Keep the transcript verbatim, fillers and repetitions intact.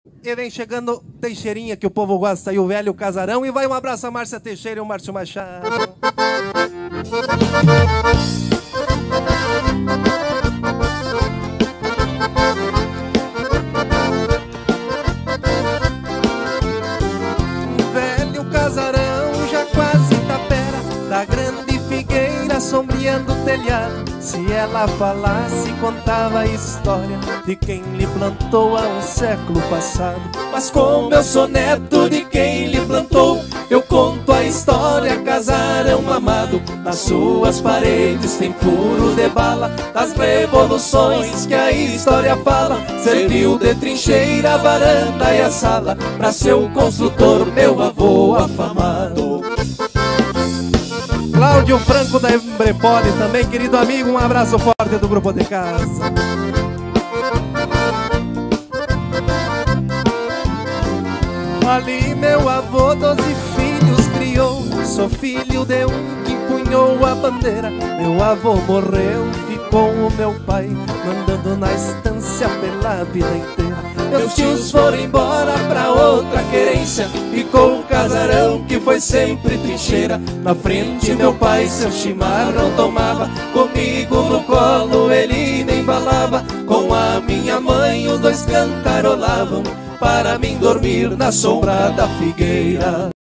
E vem chegando Teixeirinha, que o povo gosta, e o velho casarão. E vai um abraço a Márcia Teixeira e o Márcio Machado. Velho casarão, já quase tapera, da grande figueira sombreando o telhado. Se ela falasse, contava a história de quem lhe plantou há um século passado. Mas como eu sou neto de quem lhe plantou, eu conto a história, casarão amado. Nas suas paredes tem furo de bala das revoluções que a história fala. Serviu de trincheira a varanda e a sala pra seu construtor, meu avô afamado. Cláudio Franco da Embrepoli também, querido amigo, um abraço forte do Grupo de Casa. Ali meu avô doze filhos criou, sou filho de um que empunhou a bandeira. Meu avô morreu, ficou o meu pai, mandando na estância pela vida inteira. Meus tios foram embora pra outra querência, ficou o casarão que foi sempre trincheira. Na frente meu pai seu chimarrão tomava, comigo no colo ele me embalava. Com a minha mãe os dois cantarolavam, para mim dormir na sombra da figueira.